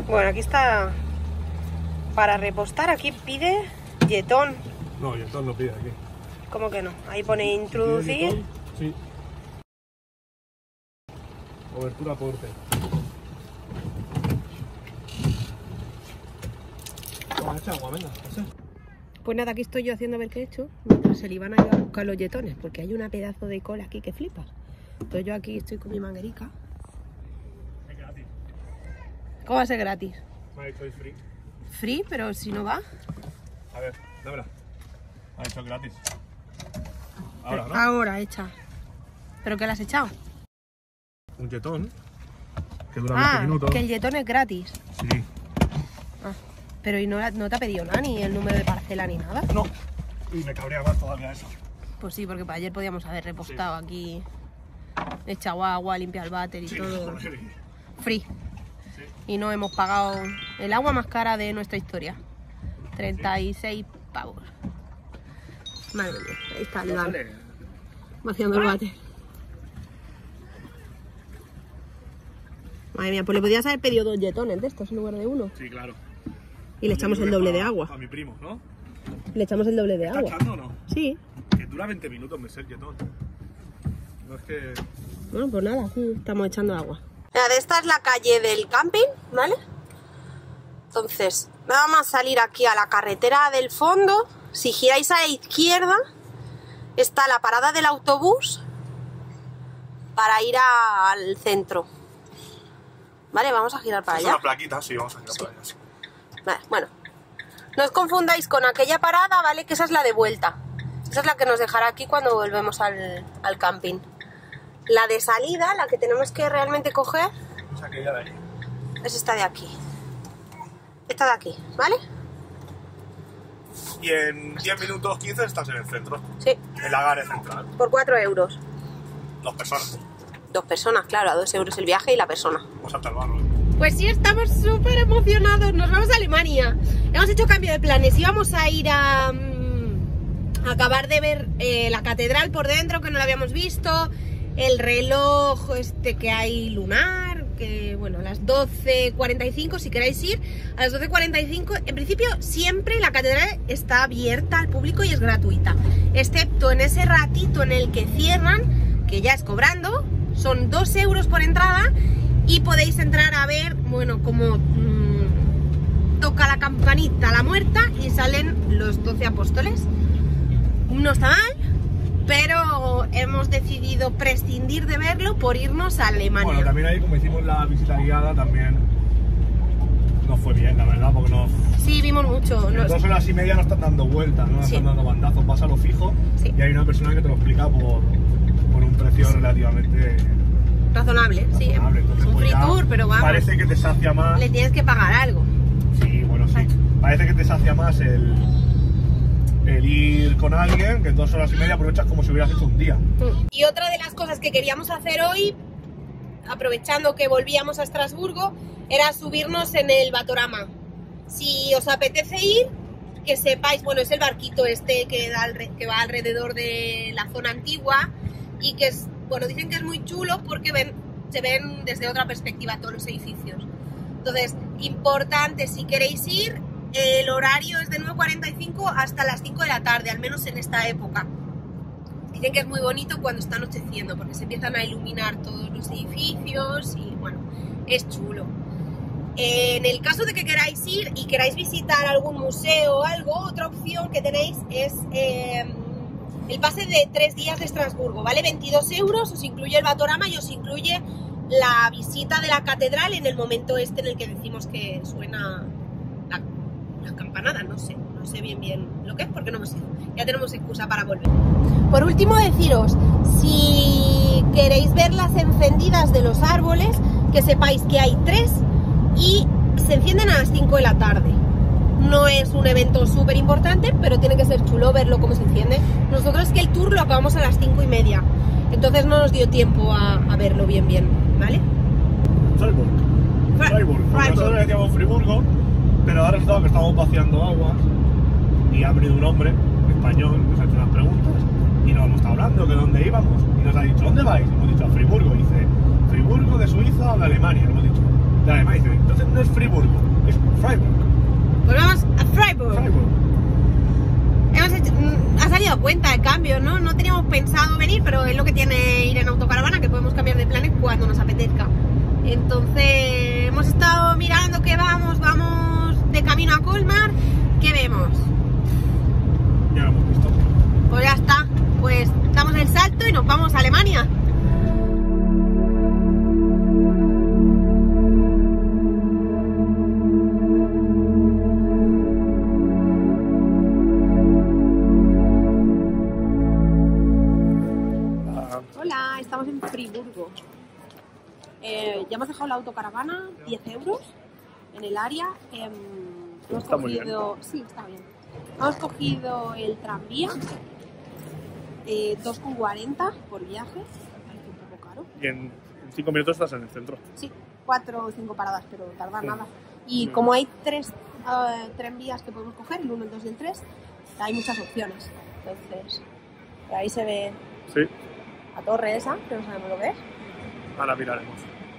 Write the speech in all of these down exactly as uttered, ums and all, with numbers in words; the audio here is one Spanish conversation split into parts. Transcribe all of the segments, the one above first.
Bueno, aquí está. Para repostar, aquí pide jetón. No, jetón no pide aquí. ¿Cómo que no? Ahí pone introducir. Jetón, sí. Cobertura porte. Toma, echa agua, venga, pasa. Pues nada, aquí estoy yo haciendo a ver qué he hecho, mientras se le iban a ir a buscar los jetones, porque hay una pedazo de cola aquí que flipas. Entonces yo aquí estoy con mi manguerica. Es gratis. ¿Cómo va a ser gratis? Me ha dicho es free. Free, pero si no va. A ver, dámela. Me ha dicho gratis. Ahora, ¿no? Ahora, hecha. ¿Pero qué le has echado? Un jetón que dura Ah, veinte minutos. que el jetón es gratis. Sí. Ah, pero ¿y no, no te ha pedido nada, ni el número de parcela, ni nada? No. Y me cabrea más todavía eso. Pues sí, porque para ayer podíamos haber repostado sí. Aquí, echado agua, limpiado el váter y sí, todo. Sí. Free. Sí. Y no hemos pagado el agua más cara de nuestra historia. treinta y seis sí. Pavos. Madre mía, ahí está el bar. Vaciando el váter. Madre mía, pues le podías haber pedido dos jetones de estos en lugar de uno. Sí, claro. Y le echamos el doble de agua. A mi primo, ¿no? Le echamos el doble de agua. ¿Está echando o no? Sí. Que dura veinte minutos me sé el jetón. No es que... Bueno, pues nada, sí, estamos echando agua. Mira, de esta es la calle del camping, ¿vale? Entonces, vamos a salir aquí a la carretera del fondo. Si giráis a la izquierda, está la parada del autobús para ir a, al centro. Vale, vamos a girar para es allá. Es una plaquita, sí, vamos a girar sí. para allá. Sí. Vale, bueno. No os confundáis con aquella parada, ¿vale? Que esa es la de vuelta. Esa es la que nos dejará aquí cuando volvemos al, al camping. La de salida, la que tenemos que realmente coger, es aquella de ahí. Es esta de aquí. Esta de aquí, ¿vale? Y en diez minutos, quince estás en el centro. Sí. En la Gare Central. Por cuatro euros. Dos personas. Dos personas, claro, a dos euros el viaje y la persona. Vamos hasta el barro. Pues sí, estamos súper emocionados. Nos vamos a Alemania. Hemos hecho cambio de planes. Íbamos a ir a, a acabar de ver eh, la catedral por dentro, que no la habíamos visto. El reloj este que hay lunar, que bueno, a las doce cuarenta y cinco, si queréis ir, a las doce cuarenta y cinco. En principio siempre la catedral está abierta al público y es gratuita, excepto en ese ratito en el que cierran, que ya es cobrando. Son dos euros por entrada y podéis entrar a ver, bueno, como mmm, toca la campanita la muerta y salen los doce apóstoles. No está mal, pero hemos decidido prescindir de verlo por irnos a Alemania. Bueno, también ahí, como hicimos la visita guiada, también no fue bien, la verdad, porque no... Sí, vimos mucho. En nos... dos horas y media no están dando vueltas, no nos sí. están dando bandazos, vas a lo fijo sí. y hay una persona que te lo explica por, por un precio sí. relativamente... Razonable, razonable. Sí. Entonces, un pues free tour, pero vamos. Parece que te sacia más... Le tienes que pagar algo. Sí, bueno, sí. Ay. Parece que te sacia más el... el ir con alguien, que en dos horas y media aprovechas como si hubieras hecho un día. Y otra de las cosas que queríamos hacer hoy, aprovechando que volvíamos a Estrasburgo, era subirnos en el Batorama. Si os apetece ir, que sepáis, bueno, es el barquito este que, da, que va alrededor de la zona antigua y que es, bueno, dicen que es muy chulo porque ven, se ven desde otra perspectiva todos los edificios. Entonces, importante, si queréis ir, el horario es de nueve cuarenta y cinco hasta las cinco de la tarde, al menos en esta época. Dicen que es muy bonito cuando está anocheciendo, porque se empiezan a iluminar todos los edificios y bueno, es chulo. En el caso de que queráis ir y queráis visitar algún museo o algo, otra opción que tenéis es eh, el pase de tres días de Estrasburgo, ¿vale? veintidós euros, os incluye el Batorama y os incluye la visita de la catedral en el momento este en el que decimos que suena la, la campanada, no sé, no sé bien bien lo que es porque no hemos ido, ya tenemos excusa para volver. Por último deciros, si queréis ver las encendidas de los árboles, que sepáis que hay tres y se encienden a las cinco de la tarde. No es un evento súper importante, pero tiene que ser chulo verlo cómo se enciende. Nosotros es que el tour lo acabamos a las cinco y media, entonces no nos dio tiempo a, a verlo bien bien, ¿vale? Freiburg. Freiburg. Nosotros le decíamos Friburgo, pero ahora resulta que estamos vaciando aguas y ha venido un hombre español, nos ha hecho unas preguntas y nos hemos estado hablando de dónde íbamos y nos ha dicho, ¿dónde vais? Y hemos dicho a Friburgo, y dice, Friburgo de Suiza o de Alemania, hemos dicho. Y además dice, entonces no es Friburgo, es Freiburg. Pues vamos a Freiburg. Freiburg. Hemos hecho, ha salido cuenta de cambio, ¿no? No teníamos pensado venir, pero es lo que tiene ir en autocaravana, que podemos cambiar de planes cuando nos apetezca. Entonces, hemos estado mirando que vamos, vamos de camino a Colmar. ¿Qué vemos? Ya lo hemos visto. Pues ya está. Pues damos el salto y nos vamos a Alemania. Hola, estamos en Friburgo. Eh, ya hemos dejado la autocaravana, diez euros en el área. Eh, hemos Está muy cogido, bien. sí, está bien. Hemos cogido el tranvía, eh, dos con cuarenta por viaje, parece un poco caro. Y en cinco minutos estás en el centro. Sí, cuatro o cinco paradas, pero tarda Sí. nada. Y Sí. como hay tres uh, tranvías que podemos coger, el uno, el dos y el tres, hay muchas opciones. Entonces, por ahí se ve Sí, la torre esa, que no sabemos lo que es. ahora miraremos.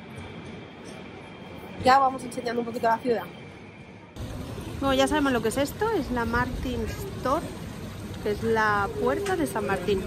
Ya vamos enseñando un poquito la ciudad. Bueno, ya sabemos lo que es esto, es la Martinstor, que es la puerta de San Martín.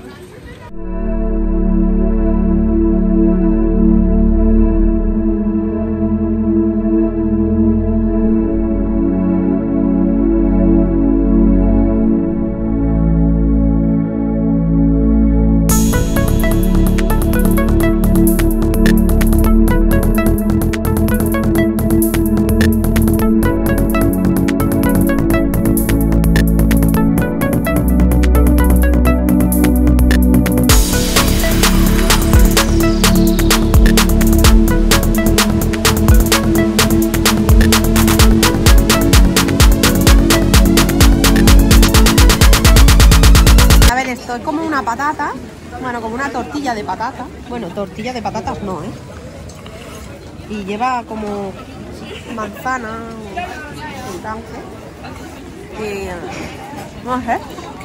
Esto es como una patata, bueno, como una tortilla de patata. Bueno, tortilla de patatas no, ¿eh? Y lleva como manzana o canje. Y no sé.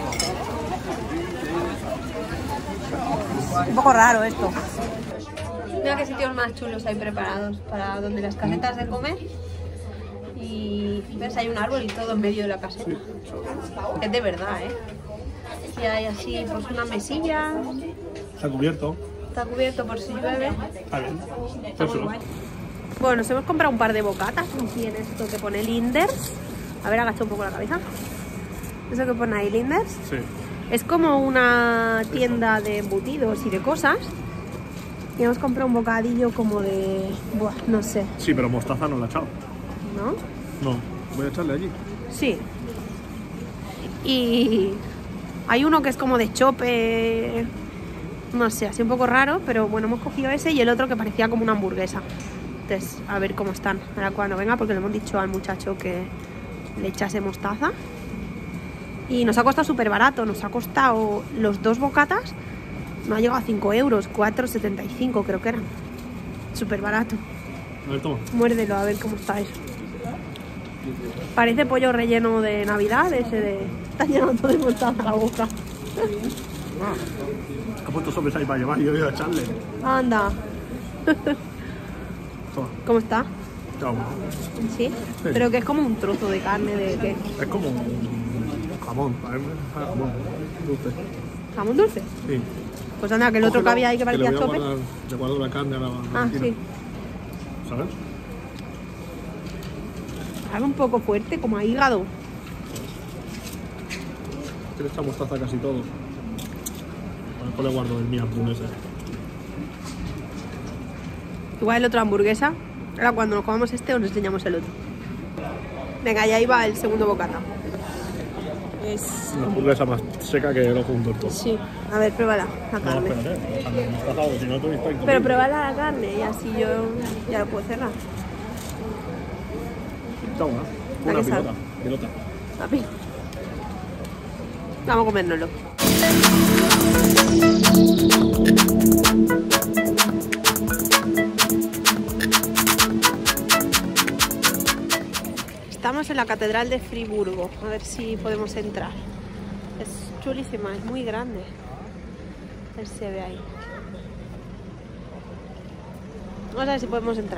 Un poco raro esto. Mira qué sitios más chulos hay preparados para donde las casetas de comer. Y ves, hay un árbol y todo en medio de la caseta. Es de verdad, ¿eh? Y hay así, pues una mesilla. Está cubierto. Está cubierto por si llueve. Está bien. Está muy Eso. guay. Bueno, nos hemos comprado un par de bocatas. Aquí en esto que pone Linders. A ver, agacha un poco la cabeza. Eso que pone ahí, Linders. Sí. Es como una tienda de embutidos y de cosas. Y hemos comprado un bocadillo como de... Buah, no sé, Sí, pero mostaza no la he echado. ¿no? No, voy a echarle allí. Sí. Y hay uno que es como de chope, no sé, así un poco raro, pero bueno, hemos cogido ese y el otro que parecía como una hamburguesa. Entonces, a ver cómo están. Ahora cuando venga, porque le hemos dicho al muchacho que le echase mostaza. Y nos ha costado súper barato, nos ha costado los dos bocatas, no ha llegado a cinco euros, cuatro setenta y cinco creo que eran. Súper barato. A ver, toma. Muérdelo a ver cómo está eso. Parece pollo relleno de Navidad, ese de... Está llenando de mostaza la boca. Ah, ha puesto sobres ahí para llevar y yo voy a echarle. Anda. Toma. ¿Cómo está? Está bueno. ¿Sí? Pero que es como un trozo de carne de qué. Es como un jamón. A ver, jamón. Dulce. ¿Jamón dulce? Sí. Pues anda, que el otro que había ahí que parecía le voy a chope. guardar- Le guardo la carne a la Ah, Valentina. sí. ¿Sabes? Sabe un poco fuerte, como a hígado. Que le echa mostaza a casi todo. Después le guardo el mío hamburguesa. Igual el otro hamburguesa. Ahora cuando nos comamos este os enseñamos el otro. Venga, ya iba el segundo bocata. Es... Una hamburguesa más seca que el ojo de un torto. Sí. A ver, pruébala, la No, carne. espérate. Déjame mostaza porque si no tú estás Pero pruébala la carne y así yo ya lo puedo cerrar. Toma, ¿La una que sabe? pilota. Pilota. Papi. Vamos a comérnoslo. Estamos en la Catedral de Friburgo. A ver si podemos entrar. Es chulísima, es muy grande. A ver si se ve ahí. Vamos a ver si podemos entrar.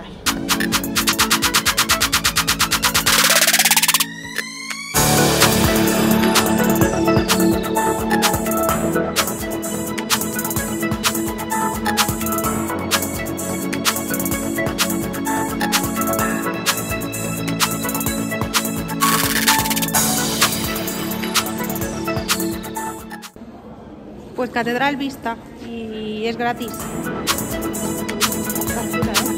Pues catedral vista y es gratis. Está chula, ¿eh?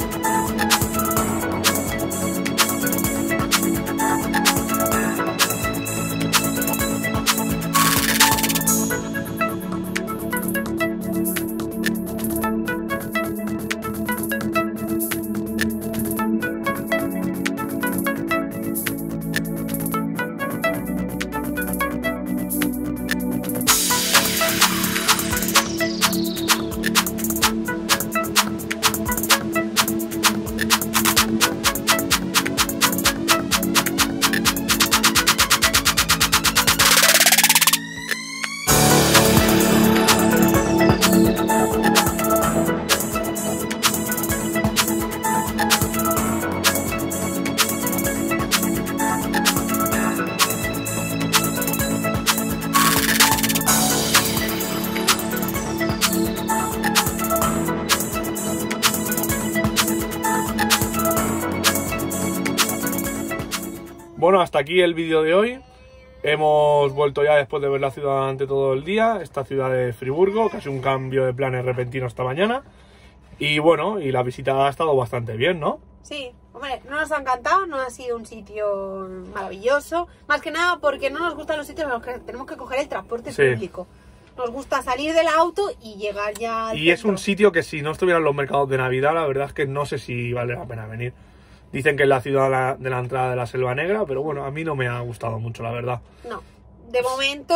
Bueno, hasta aquí el vídeo de hoy. Hemos vuelto ya después de ver la ciudad durante todo el día, esta ciudad de Friburgo, casi un cambio de planes repentino esta mañana. Y bueno, y la visita ha estado bastante bien, ¿no? Sí, hombre, no nos ha encantado, no ha sido un sitio maravilloso, más que nada porque no nos gustan los sitios en los que tenemos que coger el transporte Sí. público. Nos gusta salir del auto y llegar ya al Y es centro. un sitio que si no estuvieran los mercados de Navidad, la verdad es que no sé si vale la pena venir. Dicen que es la ciudad de la, de la entrada de la Selva Negra, pero bueno, a mí no me ha gustado mucho, la verdad. No, de momento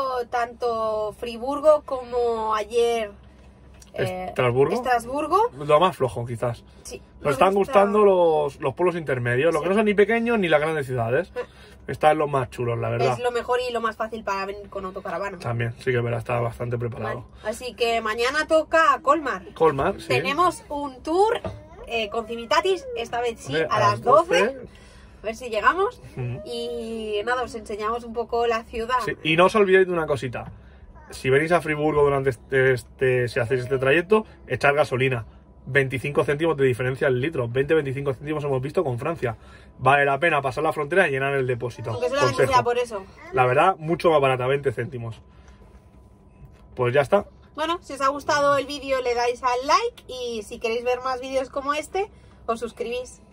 tanto Friburgo como ayer eh, ¿Estrasburgo? Estrasburgo, Lo más flojo, quizás. sí. Nos están gusta- gustando los, los pueblos intermedios, los Sí. que no son ni pequeños ni las grandes ciudades. Están los más chulos, la verdad. Es lo mejor y lo más fácil para venir con autocaravana. También, sí que verá, está bastante preparado. Vale, así que mañana toca Colmar. Colmar, sí. Tenemos un tour eh, con Civitatis, esta vez sí, Hombre, a, las doce. A ver si llegamos. Ujú. Y nada, os enseñamos un poco la ciudad. Sí, y no os olvidéis de una cosita. Si venís a Friburgo durante este, este si hacéis este trayecto, echar gasolina. veinticinco céntimos de diferencia al litro. veinte a veinticinco céntimos hemos visto con Francia. Vale la pena pasar la frontera y llenar el depósito. Aunque solamente Consejo. sea por eso. La verdad, mucho más barata, veinte céntimos. Pues ya está. Bueno, si os ha gustado el vídeo le dais al like y si queréis ver más vídeos como este, os suscribís.